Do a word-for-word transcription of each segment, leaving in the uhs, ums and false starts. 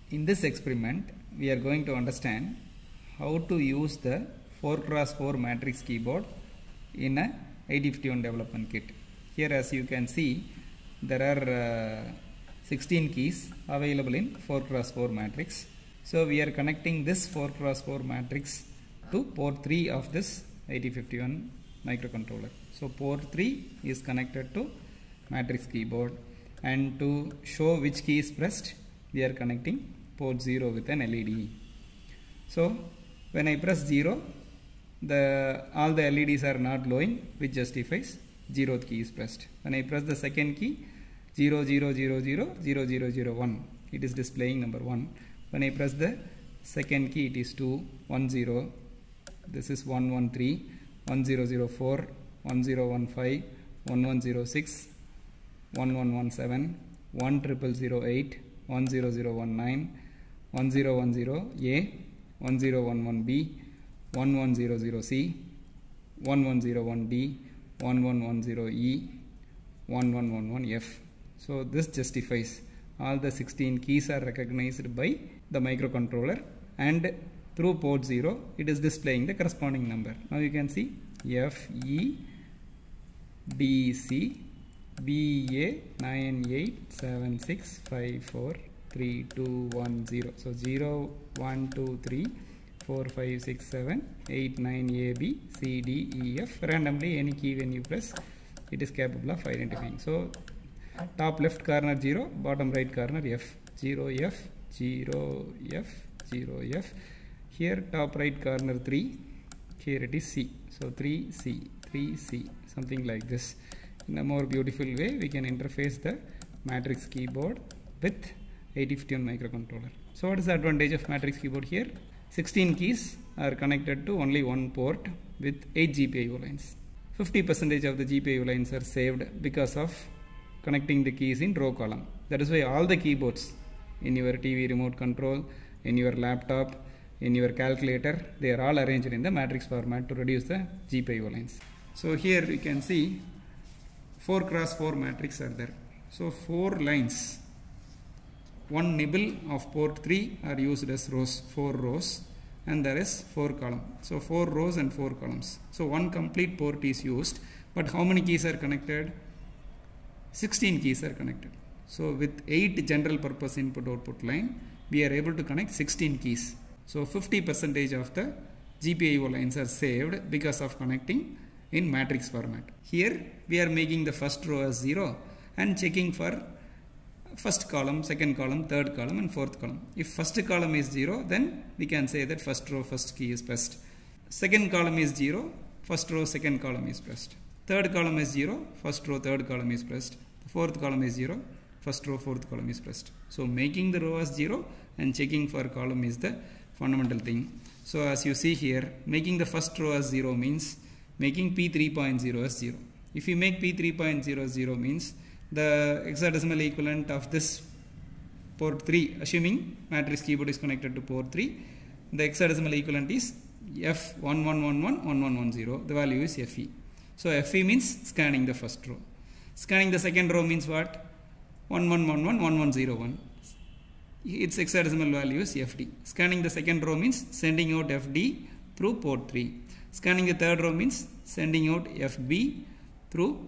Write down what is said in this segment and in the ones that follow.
In this experiment, we are going to understand how to use the four cross four matrix keyboard in a eighty fifty-one development kit. Here, as you can see, there are uh, sixteen keys available in four cross four matrix. So we are connecting this four cross four matrix to port three of this eighty fifty-one microcontroller. So port three is connected to matrix keyboard, and to show which key is pressed, we are connecting port zero with an L E D. So when I press zero, the all the L E Ds are not glowing, which justifies zeroth key is pressed. When I press the second key, zero zero zero zero zero zero zero one, it is displaying number one. When I press the second key, it is two one zero. This is one one three, one zero zero four, one zero one five, one one zero six, one one one seven, one triple zero eight, one zero zero one nine, one zero one zero A, one zero one one B, one one zero zero C, one one zero one D, one one one zero E, one one one one F. So this justifies all the sixteen keys are recognized by the microcontroller, and through port zero it is displaying the corresponding number. Now you can see F E D C B A nine eight seven six five four three two one zero. So zero one two three four five six seven eight nine A B C D E F. Randomly any key when you press, it is capable of identifying. So top left corner zero, bottom right corner F, zero F, zero F, zero F. Here top right corner three, here it is C. So three C, three C, something like this. In a more beautiful way, we can interface the matrix keyboard with eighty fifty-one microcontroller. So what is the advantage of matrix keyboard here? sixteen keys are connected to only one port with eight G P I O lines. fifty percent of the G P I O lines are saved because of connecting the keys in row column. That is why all the keyboards in your T V remote control, in your laptop, in your calculator, they are all arranged in the matrix format to reduce the G P I O lines. So here you can see four cross four matrix are there. So four lines, one nibble of port three are used as rows, four rows, and there is four columns. So four rows and four columns. So one complete port is used, but how many keys are connected? sixteen keys are connected. So with eight general purpose input output line, we are able to connect sixteen keys. So fifty percent of the G P I O lines are saved because of connecting in matrix format. Here we are making the first row as zero and checking for first column, second column, third column and fourth column. If first column is zero, then we can say that first row first key is pressed. Second column is zero, first row second column is pressed. Third column is zero, first row third column is pressed. Fourth column is zero, first row fourth column is pressed. So making the row as zero and checking for column is the fundamental thing. So as you see here, making the first row as zero means making P three point zero as zero. If you make P three point zero zero means the hexadecimal equivalent of this port three, assuming matrix keyboard is connected to port three, the hexadecimal equivalent is F one one one one one one one zero. The value is F E. So F E means scanning the first row. Scanning the second row means what? one one one one one one zero one. Its hexadecimal value is F D. Scanning the second row means sending out F D through port three. Scanning the third row means sending out F B through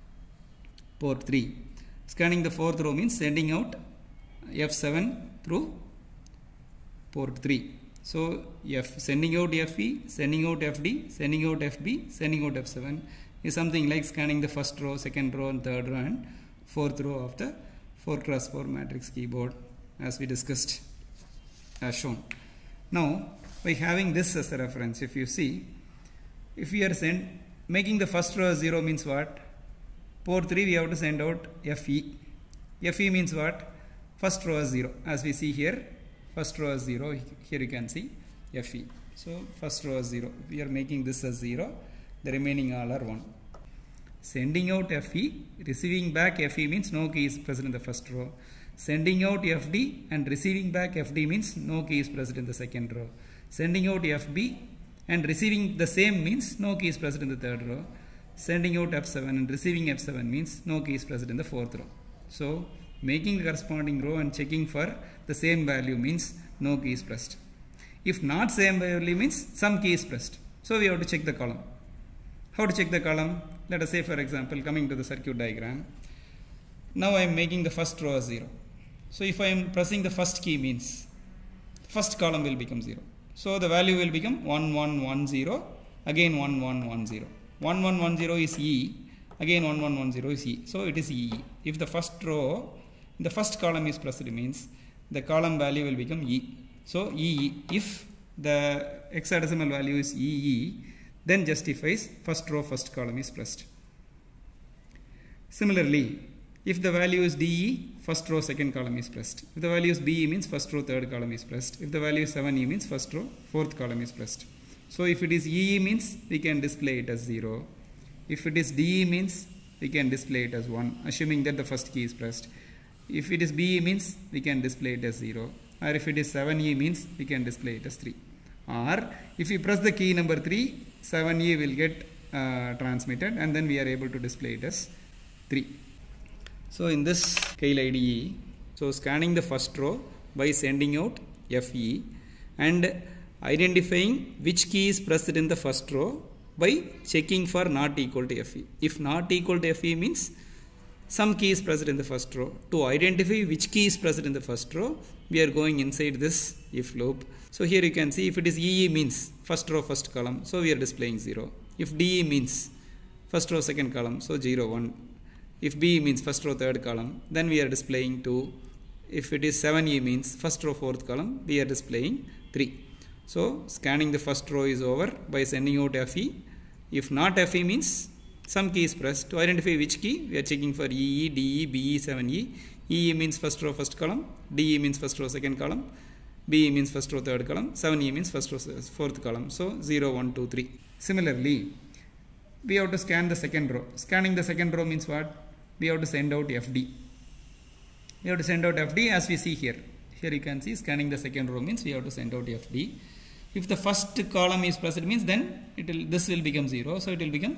port three. Scanning the fourth row means sending out F seven through port three. So F sending out F E, sending out F D, sending out F B, sending out F seven is something like scanning the first row, second row and third row and fourth row of the four cross four matrix keyboard, as we discussed as shown. Now by having this as a reference, if you see, if we are send, making the first row as zero means what? Port three we have to send out F E. F E means what? First row as zero. As we see here, first row as zero, here you can see F E. So first row as zero. We are making this as zero, the remaining all are one. Sending out F E, receiving back F E means no key is present in the first row. Sending out F D and receiving back F D means no key is present in the second row. Sending out F B and receiving the same means no key is present in the third row. Sending out F seven and receiving F seven means no key is present in the fourth row. So making the corresponding row and checking for the same value means no key is pressed. If not same value means some key is pressed. So we have to check the column. How to check the column? Let us say, for example, coming to the circuit diagram. Now I am making the first row as zero. So if I am pressing the first key means first column will become zero. So the value will become one one one zero, again one one one zero. one one one zero is E, again one one one zero is E. So it is E E. If the first row, the first column is pressed means the column value will become E. So E E. If the hexadecimal value is E E, then justifies first row first column is pressed. Similarly, if the value is D E, first row second column is pressed. If the value is B E means first row third column is pressed. If the value is seven E means first row fourth column is pressed. So if it is E E means we can display it as zero. If it is D E means we can display it as one, assuming that the first key is pressed. If it is B E means we can display it as zero. Or if it is seven E means we can display it as three. Or if we press the key number three, seven E will get uh, transmitted and then we are able to display it as three. So in this Keil I D E, so scanning the first row by sending out F E and identifying which key is pressed in the first row by checking for not equal to F E. If not equal to F E means some key is present in the first row. To identify which key is present in the first row, we are going inside this if loop. So here you can see if it is E E means first row first column, so we are displaying zero. If D E means first row second column, so zero one. If B E means first row third column, then we are displaying two. If it is seven E means first row fourth column, we are displaying three. So scanning the first row is over by sending out F E. If not F E means some key is pressed. To identify which key, we are checking for E E, D E, B E, seven E. E E means first row first column, D E means first row second column, B E means first row third column, seven E means first row fourth column. So zero, one, two, three. Similarly, we have to scan the second row. Scanning the second row means what? We have to send out F D. We have to send out F D as we see here. Here you can see scanning the second row means we have to send out F D. If the first column is pressed means then it will, this will become zero. So it will become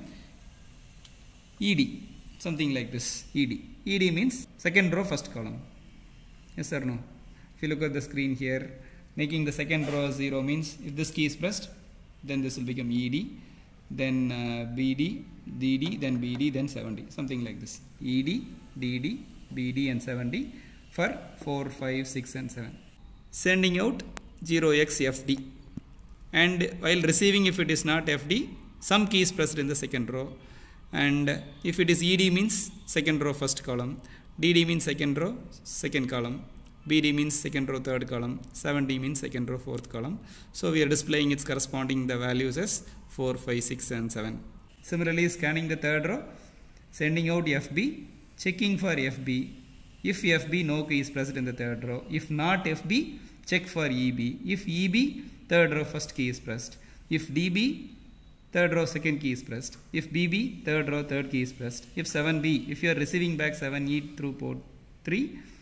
E D, something like this, E D. E D means second row first column. Yes or no? If you look at the screen here, making the second row zero means if this key is pressed, then this will become E D, then uh, B D, D D, then B D, then seven D, something like this. E D, D D, B D and seven D for four, five, six and seven. Sending out zero x F D. And while receiving, if it is not F D, some key is pressed in the second row. And if it is E D means second row first column, D D means second row second column, B D means second row third column, seven D means second row fourth column. So we are displaying its corresponding the values as four, five, six and seven. Similarly, scanning the third row, sending out F B, checking for F B. If F B, no key is present in the third row. If not F B, check for E B. If E B, third row first key is pressed. If D B, third row second key is pressed. If B B, third row third key is pressed. If seven B, if you are receiving back seven E through port three,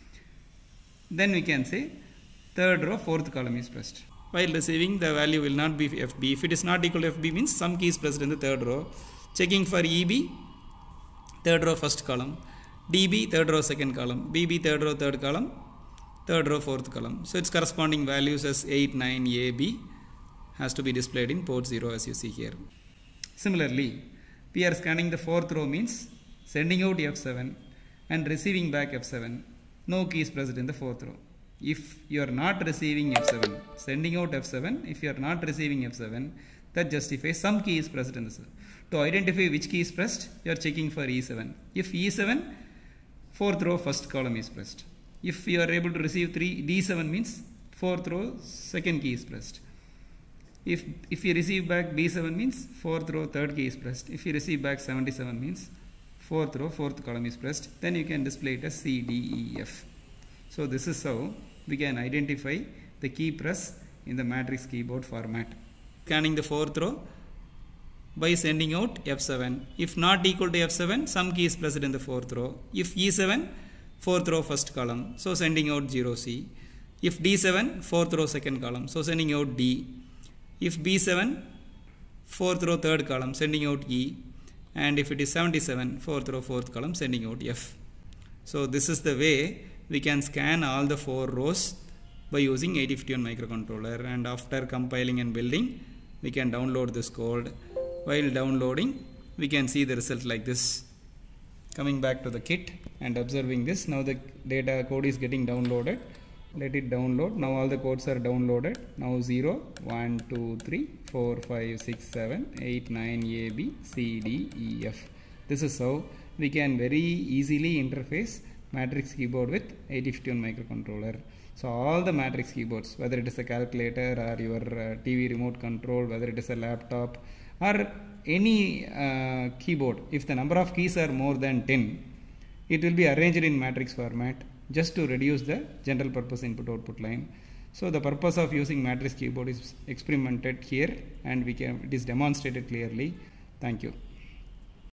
then we can say third row fourth column is pressed. While receiving, the value will not be F B. If it is not equal to F B means some key is pressed in the third row. Checking for E B, third row first column, D B, third row second column, B B, third row third column, third row fourth column. So its corresponding values as eight, nine, A, B has to be displayed in port zero as you see here. Similarly, we are scanning the fourth row means sending out F seven and receiving back F seven. No key is present in the fourth row. If you are not receiving F seven, sending out F seven, if you are not receiving F seven, that justifies some key is present in the cell. To identify which key is pressed, you are checking for E seven. If E seven, fourth row first column is pressed. If you are able to receive three, D seven means fourth row second key is pressed. If, if you receive back B seven means fourth row third key is pressed. If you receive back seventy-seven means fourth row fourth column is pressed. Then you can display it as C, D, E, F. So this is how we can identify the key press in the matrix keyboard format. Scanning the fourth row by sending out F seven. If not equal to F seven, some key is present in the fourth row. If E seven, fourth row first column, so sending out zero C. If D seven, fourth row second column, so sending out D. If B seven, fourth row third column, sending out E. And if it is seventy-seven, fourth row fourth column, sending out F. So this is the way we can scan all the four rows by using eighty fifty-one microcontroller, and after compiling and building we can download this code. While downloading we can see the result like this. Coming back to the kit and observing this, now the data code is getting downloaded. Let it download. Now all the codes are downloaded. Now zero, one, two, three, four, five, six, seven, eight, nine, A, B, C, D, E, F. This is how we can very easily interface matrix keyboard with eighty fifty-one microcontroller. So all the matrix keyboards, whether it is a calculator or your uh, T V remote control, whether it is a laptop or any uh, keyboard, if the number of keys are more than ten, it will be arranged in matrix format just to reduce the general purpose input output line. So the purpose of using matrix keyboard is experimented here, and we can, it is demonstrated clearly. Thank you.